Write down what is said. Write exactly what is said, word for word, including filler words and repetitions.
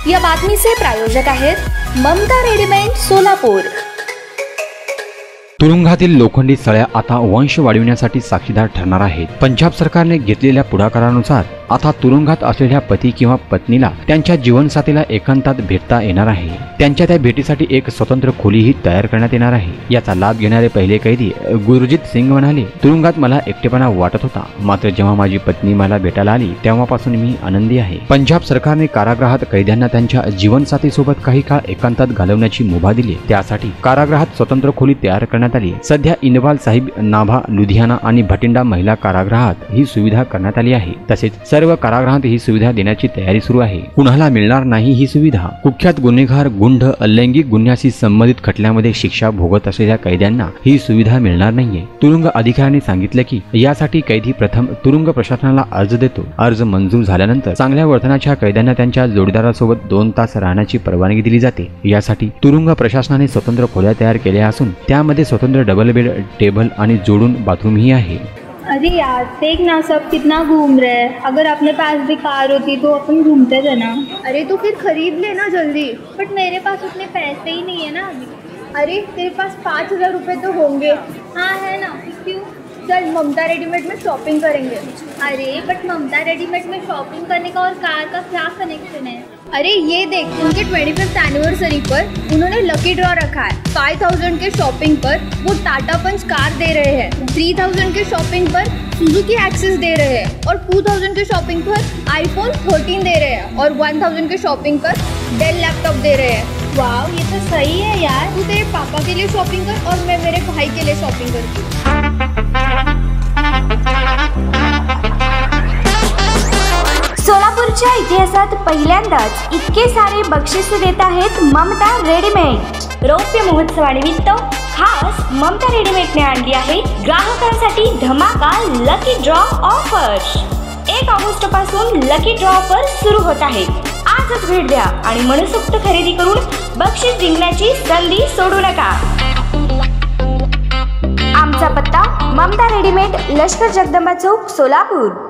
या बातमीचे प्रायोजक आहेत ममता रेडीमेड सोलापूर। तुरुंगातील लोखंडी सळ्या आता वंश वाढविण्यासाठी साक्षीदार ठरणार आहेत। पंजाब सरकारने घेतलेल्या पुढाकारानुसार आता तुरुंगात असलेल्या पती किंवा पत्नीला त्यांच्या जीवनसाथीला एकांतात भेटता येणार आहे। त्यांच्या त्या भेटीसाठी एक स्वतंत्र खोलीही तयार करण्यात येणार आहे। याचा लाभ घेणारे पहिले कैदी गुरजीत सिंग म्हणाले, तुरुंगात मला एकटेपणा वाटत होता, मात्र जेव्हा माझी पत्नी मला भेटायला आली तेव्हापासून मी आनंदी आहे। पंजाब सरकारने कारागृहात कैद्यांना त्यांच्या जीवनसाथी सोबत काही काळ एकांतात घालवण्याची मुभा दिली। त्यासाठी कारागृहात स्वतंत्र खोली तयार करण्यात आली। सध्या इंदवाल साहिब, नाभा, लुधियाना आणि भटिंडा महिला कारागृहात ही सुविधा करण्यात आली आहे। तसेच सर्व कारागृहात ही सुविधा देण्याची तयारी सुरू आहे। कुणाला मिळणार नाही ही सुविधा? कुख्यात गुन्हेगार, गुंड, लैंगिक गुन्ह्याशी संबंधित खटल्यामध्ये शिक्षा भोगत असलेल्या कैद्यांना ही सुविधा मिळणार नाहीये। तुरुंग अधिकाऱ्यांनी सांगितले की यासाठी कैदी प्रथम तुरुंग प्रशासनाला अर्ज देतो। अर्ज मंजूर झाल्यानंतर चांगल्या वर्तनाच्या कैद्यांना त्यांच्या जोडीदारासोबत दोन तास राहण्याची परवानगी दिली जाते। यासाठी तुरुंग प्रशासनाने स्वतंत्र खोल्या तयार केल्या असून त्यामध्ये स्वतंत्र डबल बेड, टेबल आणि जोडून बाथरूम ही आहे। अरे यार देख ना, सब कितना घूम रहे हैं। अगर अपने पास भी कार होती तो अपन घूमते थे ना। अरे तो फिर खरीद लेना जल्दी। बट मेरे पास उतने पैसे ही नहीं है ना अभी। अरे तेरे पास पाँच हजार रुपये तो होंगे। हाँ है ना। क्यों? चल ममता रेडीमेड में शॉपिंग करेंगे। अरे बट ममता रेडीमेड में शॉपिंग करने का और कार का क्या कनेक्शन है? अरे ये देख, उनके ट्वेंटी फिफ्थ एनिवर्सरी पर उन्होंने लकी ड्रॉ रखा है। फाइव थाउजेंड के शॉपिंग पर वो टाटा पंच कार दे रहे हैं, थ्री थाउजेंड के शॉपिंग पर सुजुकी एक्सेस दे रहे हैं और टू थाउजेंड के शॉपिंग पर आईफोन थर्टीन दे रहे हैं और वन थाउजेंड के शॉपिंग पर डेल लैपटॉप दे रहे हैं। वाह, ये तो सही है यार। तू तेरे पापा के लिए शॉपिंग कर और मैं मेरे भाई के लिए शॉपिंग करती हूँ। सोलापूरच्या इतिहासात पहिल्यांदाच इतके सारे बक्षीस देत आहेत ममता रेडीमेड। रौप्य महोत्सवानिमित्त खास ममता रेडीमेडने आणली आहे ग्राहकांसाठी धमाका लकी ड्रॉ ऑफर। एक ऑगस्ट पासून लकी ड्रॉ ऑफर सुरू होत आहे। आजच भेट द्या आणि मनसोक्त खरेदी करून बक्षीस जिंकण्याची संधी सोडू नका। आमचा पत्ता ममता रेडीमेड, लष्कर जगदंबा चौक, सोलापूर।